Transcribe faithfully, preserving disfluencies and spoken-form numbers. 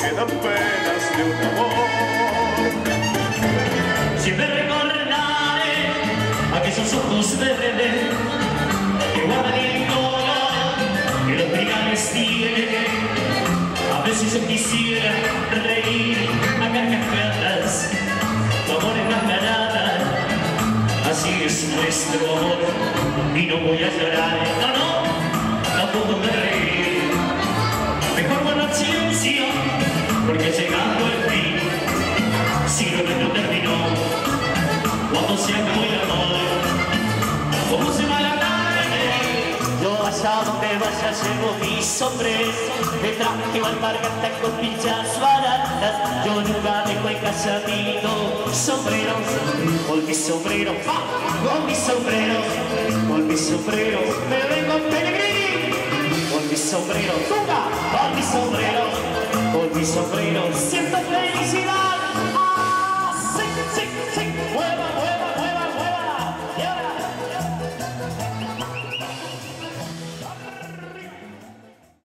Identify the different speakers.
Speaker 1: quedan penas de un amor.
Speaker 2: Siempre recordaré aquellos ojos verdes que guardan el color que los brigales tienen. A veces yo quisiera reír a carcajadas, tu amor es más ganada, así es nuestro amor, y no voy a llorar, no, no, tampoco me reír, mejor guardar silencio, porque llegando el fin, si lo nuestro terminó, cuando se acabó el amor, ¿cómo se va la tarde? Yo allá donde vaya llevo mi sombrero, de traje o alpargata con pinchas baratas, yo nunca dejo el calladito sombrero, con mi sombrero, ¡ah! Con mi sombrero, con mi sombrero, me vengo Pellegrini, con mi sombrero, ¡tunga! Con mi sombrero, con mi sombrero, siento felicidad.